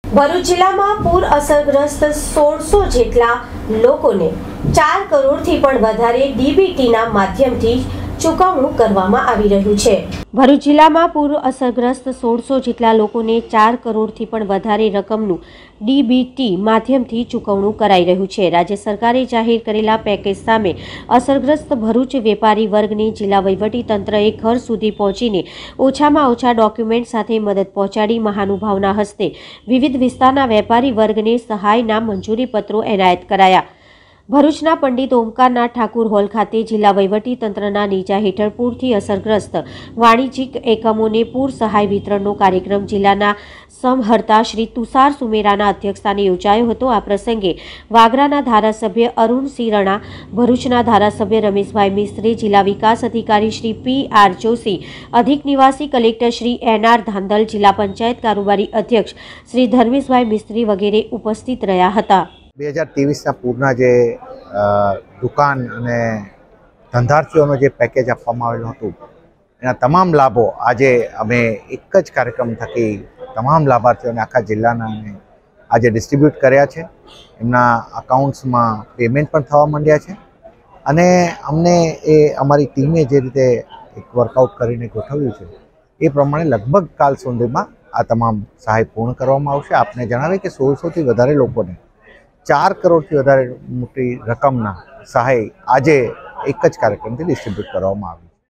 ભરૂચ જિલ્લામાં પૂર અસરગ્રસ્ત 1600 જેટલા લોકોને 4 કરોડથી પણ વધારે ડીબીટીના માધ્યમથી ચૂકવણું કરવામાં આવી રહ્યું છે। ભરૂચ જિલ્લામાં પૂર અસરગ્રસ્ત 1600 જેટલા લોકોને 4 કરોડથી પણ વધારે રકમનું ડીબીટી માધ્યમથી ચૂકવણું કરાઈ રહ્યું છે। રાજ્ય સરકારે જાહેર કરેલા પેકેજ સામે અસરગ્રસ્ત ભરૂચ વેપારી વર્ગને જિલ્લા વહીવટી તંત્રએ ઘર સુધી પહોંચીને ઓછામાં ઓછા ડોક્યુમેન્ટ સાથે મદદ પહોંચાડી મહાનુભાવના હસ્તે વિવિધ વિસ્તારના વેપારી વર્ગને સહાયના મંજૂરી પત્રો એનાયત કરાયા। ભરૂચના પંડિત ઓમકારનાથ ઠાકુર હોલ ખાતે જિલ્લા વહીવટી તંત્રના નેજા હેઠળ પૂરથી અસરગ્રસ્ત વાણિજ્યિક એકમોને પૂર સહાય વિતરણનો કાર્યક્રમ જિલ્લાના સમહર્તા શ્રી તુષાર સુમેરાના અધ્યક્ષસ્થાને યોજાયો હતો। આ પ્રસંગે વાગરાના ધારાસભ્ય અરુણસિંહ રણા, ભરૂચના ધારાસભ્ય રમેશભાઈ મિસ્ત્રી, જિલ્લા વિકાસ અધિકારી શ્રી પી.આર. જોશી, અધિક નિવાસી કલેક્ટર શ્રી એન.આર. ધાંધલ, જિલ્લા પંચાયત કારોબારી અધ્યક્ષ શ્રી ધર્મેશભાઈ મિસ્ત્રી વગેરે ઉપસ્થિત રહ્યા હતા। 2023ના પૂરના જે દુકાન અને ધંધાર્થીઓનો જે પેકેજ આપવામાં આવેલું હતું એના તમામ લાભો આજે અમે એક જ કાર્યક્રમ થકી તમામ લાભાર્થીઓને આખા જિલ્લાના આજે ડિસ્ટ્રીબ્યુટ કર્યા છે। એમના અકાઉન્ટ્સમાં પેમેન્ટ પણ થવા માંડ્યા છે અને અમને એ અમારી ટીમે જે રીતે એક વર્કઆઉટ કરીને ગોઠવ્યું છે એ પ્રમાણે લગભગ કાલ સુધીમાં આ તમામ સહાય પૂર્ણ કરવામાં આવશે। આપને જણાવીએ કે 1600થી વધારે લોકોને 4 કરોડથી વધારે મોટી રકમના સહાય આજે એક જ કાર્યક્રમથી ડિસ્ટ્રીબ્યુટ કરવામાં આવી।